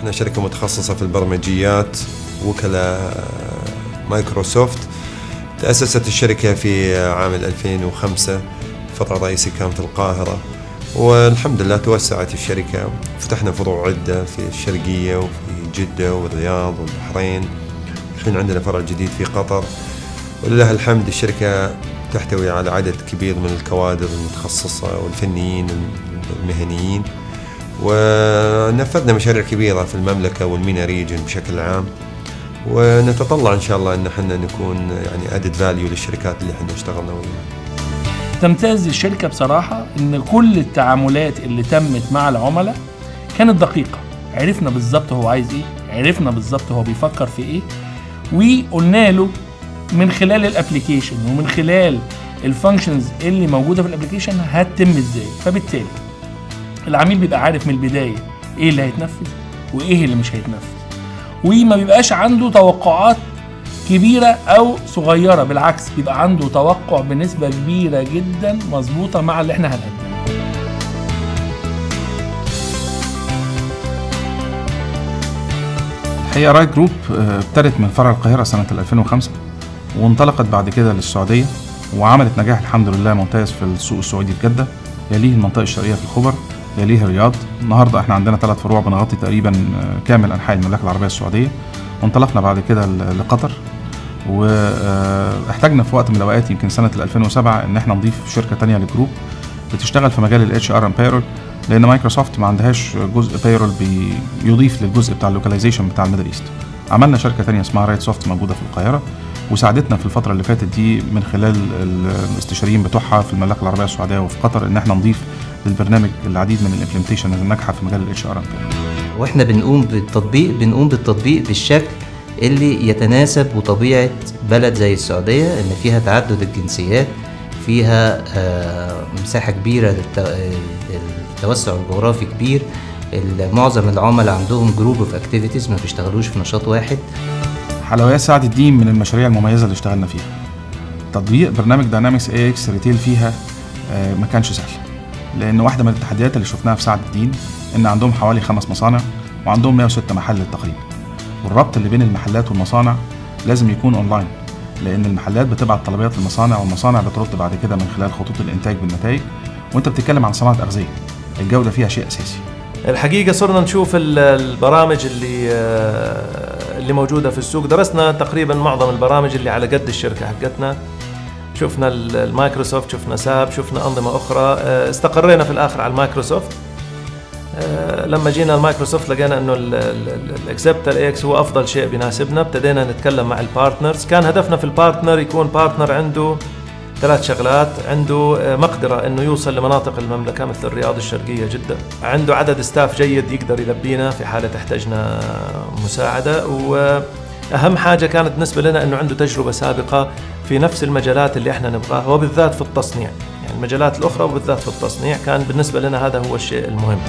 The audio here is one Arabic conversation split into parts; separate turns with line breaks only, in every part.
احنا شركة متخصصة في البرمجيات، وكلاء مايكروسوفت. تأسست الشركة في عام 2005، فرع رئيسي كان في القاهرة، والحمد لله توسعت الشركة، فتحنا فروع عدة في الشرقية وفي جدة والرياض والبحرين. الحين عندنا فرع جديد في قطر، ولله الحمد الشركة تحتوي على عدد كبير من الكوادر المتخصصة والفنيين المهنيين، ونفذنا مشاريع كبيرة في المملكة والمينا ريجن بشكل عام، ونتطلع إن شاء الله أن احنا نكون يعني added value للشركات اللي احنا اشتغلنا وياها.
تمتاز الشركة بصراحة إن كل التعاملات اللي تمت مع العملاء كانت دقيقة، عرفنا بالظبط هو عايز إيه، عرفنا بالظبط هو بيفكر في إيه، وقلنا له من خلال الابليكيشن ومن خلال الفانكشنز اللي موجودة في الابليكيشن هتتم إزاي. فبالتالي العميل بيبقى عارف من البداية إيه اللي هيتنفذ وإيه اللي مش هيتنفذ، وما بيبقاش عنده توقعات كبيرة أو صغيرة، بالعكس بيبقى عنده توقع بنسبة كبيرة جدا مظبوطة مع اللي احنا هنقدمه.
الحقيقة رايت جروب ابتدت من فرع القاهرة سنة 2005، وانطلقت بعد كده للسعودية، وعملت نجاح الحمد لله ممتاز في السوق السعودي في جدة، يليه المنطقة الشرقية في الخبر، يليه الرياض. النهاردة احنا عندنا 3 فروع بنغطي تقريبا كامل أنحاء المملكة العربية السعودية. وانطلقنا بعد كده لقطر، واحتاجنا في وقت من الأوقات يمكن سنة 2007 ان احنا نضيف شركة تانية للجروب بتشتغل في مجال الاتش ار اند بايرول، لان مايكروسوفت ما عندهاش جزء بايرول بيضيف للجزء بتاع اللوكاليزيشن بتاع الميدل ايست. عملنا شركة تانية اسمها رايت سوفت موجودة في القاهرة، وساعدتنا في الفترة اللي فاتت دي من خلال الاستشاريين بتوعها في المملكة العربية السعودية وفي قطر ان احنا نضيف للبرنامج العديد من الامبلمنتيشن الناجحة في مجال الاتش ار اند بايرول.
واحنا بنقوم بالتطبيق بالشكل اللي يتناسب وطبيعة بلد زي السعودية، ان فيها تعدد الجنسيات، فيها مساحة كبيرة للتوسع الجغرافي كبير. معظم العملاء عندهم جروب اوف اكتيفيتيز، ما بيشتغلوش في نشاط واحد.
حلويات سعد الدين من المشاريع المميزة اللي اشتغلنا فيها. تطبيق برنامج داينامكس اي اكس ريتيل فيها ما كانش سهل، لان واحدة من التحديات اللي شفناها في سعد الدين ان عندهم حوالي 5 مصانع وعندهم 106 محل تقريبا، والربط اللي بين المحلات والمصانع لازم يكون اونلاين، لان المحلات بتبعت طلبيات للمصانع والمصانع بترد بعد كده من خلال خطوط الانتاج بالنتائج، وانت بتتكلم عن صناعة أغذية الجودة فيها شيء اساسي.
الحقيقة صرنا نشوف البرامج اللي موجودة في السوق، درسنا تقريبا معظم البرامج اللي على قد الشركة حقتنا، شفنا المايكروسوفت، شفنا ساب، شفنا أنظمة أخرى، استقرينا في الآخر على المايكروسوفت. لما جينا المايكروسوفت لقينا انه الاكسبتر اكس هو افضل شيء بيناسبنا، ابتدينا نتكلم مع البارتنرز. كان هدفنا في البارتنر يكون بارتنر عنده 3 شغلات: عنده مقدرة انه يوصل لمناطق المملكة مثل الرياض، الشرقية، جدة، عنده عدد ستاف جيد يقدر يلبينا في حالة احتاجنا مساعدة، واهم حاجة كانت بالنسبة لنا انه عنده تجربة سابقة في نفس المجالات اللي احنا نبغاها، وبالذات في التصنيع، يعني المجالات الاخرى وبالذات في التصنيع. كان بالنسبة لنا هذا هو الشيء المهم.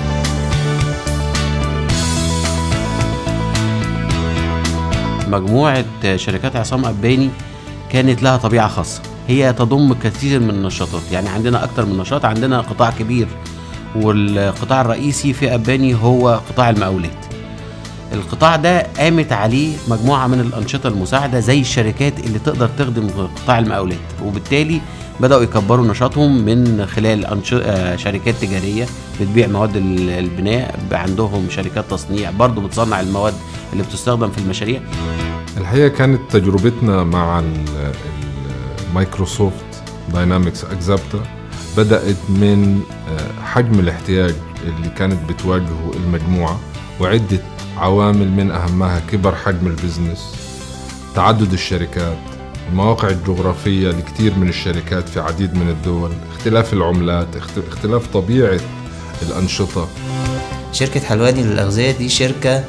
مجموعة شركات عصام أباني كانت لها طبيعة خاصة، هي تضم كثير من النشاطات، يعني عندنا أكتر من نشاط، عندنا قطاع كبير، والقطاع الرئيسي في أباني هو قطاع المقاولات. القطاع ده قامت عليه مجموعة من الأنشطة المساعدة زي الشركات اللي تقدر تخدم قطاع المقاولات، وبالتالي بدأوا يكبروا نشاطهم من خلال شركات تجارية بتبيع مواد البناء، عندهم شركات تصنيع برضو بتصنع المواد اللي بتستخدم في المشاريع.
الحقيقة كانت تجربتنا مع مايكروسوفت داينامكس اكزابتا بدأت من حجم الاحتياج اللي كانت بتواجهه المجموعة، وعدة عوامل من أهمها كبر حجم البزنس، تعدد الشركات، المواقع الجغرافية لكثير من الشركات في عديد من الدول، اختلاف العملات، اختلاف طبيعة الأنشطة.
شركة حلواني للأغذية دي شركة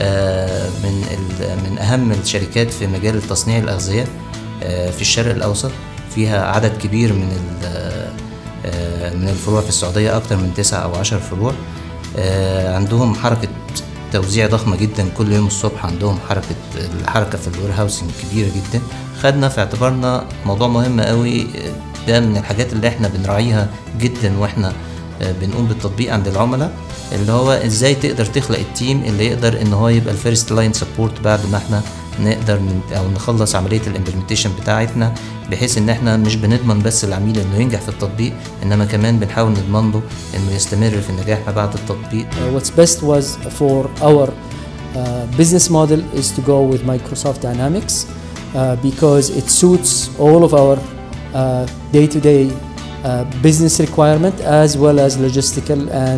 من أهم الشركات في مجال تصنيع الأغذية في الشرق الأوسط، فيها عدد كبير من الفروع في السعودية، أكتر من 9 أو 10 فروع. عندهم حركة توزيع ضخمة جدا، كل يوم الصبح عندهم الحركة في الوير هاوسنج كبيرة جدا. خدنا في اعتبارنا موضوع مهم قوي، ده من الحاجات اللي احنا بنراعيها جدا واحنا بنقوم بالتطبيق عند العملاء، اللي هو ازاي تقدر تخلق التيم اللي يقدر ان هو يبقى الفيرست لاين سبورت بعد ما احنا نقدر او نخلص عمليه الامبلمنتيشن بتاعتنا، بحيث ان احنا مش بنضمن بس العميل انه ينجح في التطبيق، انما كمان بنحاول نضمن له انه يستمر في النجاح ما بعد التطبيق.
What's best was for our business model is to go with Microsoft Dynamics because it suits all of our day-to-day business requirement as well as logistical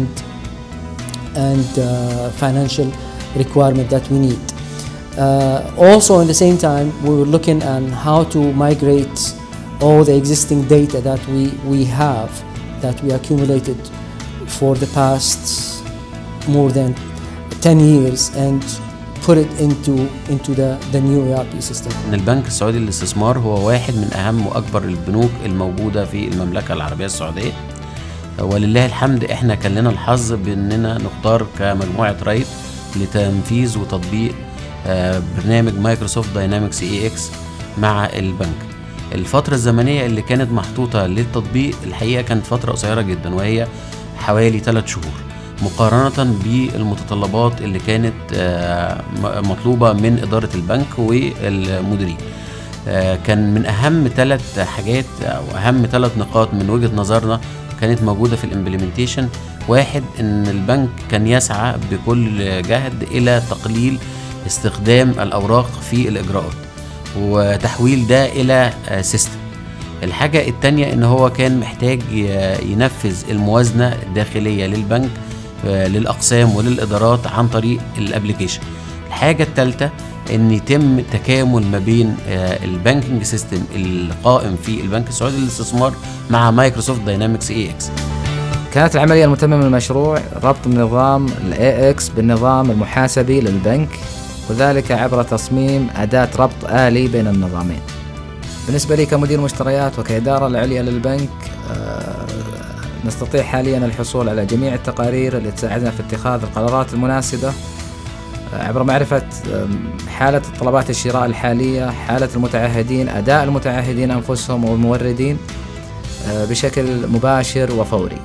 and financial requirement that we need. Also, in the same time, we were looking at how to migrate all the existing data that we have, that we accumulated for the past more than 10 years, and put it into the new ERP system.
البنك السعودي للاستثمار هو واحد من أهم وأكبر البنوك الموجودة في المملكة العربية السعودية، ولله الحمد احنا كان لنا الحظ بأننا نختار كمجموعة رايت لتنفيذ وتطبيق برنامج مايكروسوفت داينامكس AX مع البنك. الفترة الزمنية اللي كانت محطوطة للتطبيق الحقيقة كانت فترة قصيرة جدا، وهي حوالي 3 شهور مقارنة بالمتطلبات اللي كانت مطلوبة من إدارة البنك والمديرين. كان من أهم 3 حاجات أو أهم 3 نقاط من وجهة نظرنا كانت موجودة في الامبلمنتيشن. واحد، إن البنك كان يسعى بكل جهد إلى تقليل استخدام الأوراق في الإجراءات وتحويل ده إلى سيستم. الحاجة التانية إن هو كان محتاج ينفذ الموازنة الداخلية للبنك للأقسام وللإدارات عن طريق الابليكيشن. الحاجة الثالثة إن يتم تكامل ما بين البانكينج سيستم القائم في البنك السعودي للاستثمار مع مايكروسوفت داينامكس AX.
كانت العملية المتممة من المشروع ربط نظام AX بالنظام المحاسبي للبنك، وذلك عبر تصميم أداة ربط آلي بين النظامين. بالنسبة لي كمدير مشتريات وكإدارة العليا للبنك، نستطيع حاليا الحصول على جميع التقارير اللي تساعدنا في اتخاذ القرارات المناسبة عبر معرفة حالة طلبات الشراء الحالية، حالة المتعهدين، أداء المتعهدين أنفسهم والموردين بشكل مباشر وفوري.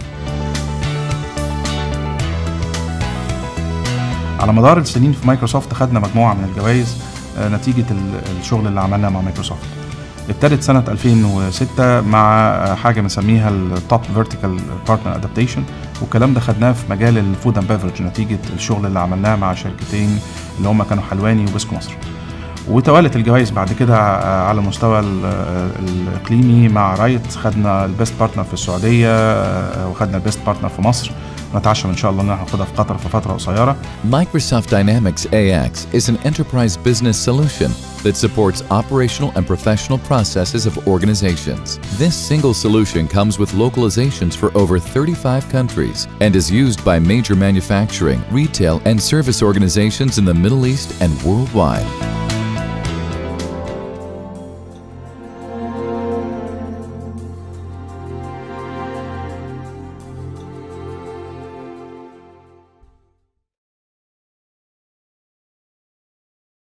على مدار السنين في مايكروسوفت خدنا مجموعة من الجوائز نتيجة الشغل اللي عملناه مع مايكروسوفت. ابتدت سنة 2006 مع حاجة بنسميها التوب فيرتيكال بارتنر ادابتيشن، والكلام ده خدناه في مجال الفود اند بيفرج نتيجة الشغل اللي عملناه مع شركتين اللي هم كانوا حلواني وبسكو مصر. وتوالت الجوائز بعد كده على المستوى الإقليمي. مع رايت خدنا البيست بارتنر في السعودية وخدنا البيست بارتنر في مصر، نتعشم إن شاء الله إن احنا ناخدها في قطر في فترة قصيرة.
Microsoft Dynamics AX is an enterprise business solution that supports operational and professional processes of organizations. This single solution comes with localizations for over 35 countries and is used by major manufacturing, retail, and service organizations in the Middle East and worldwide.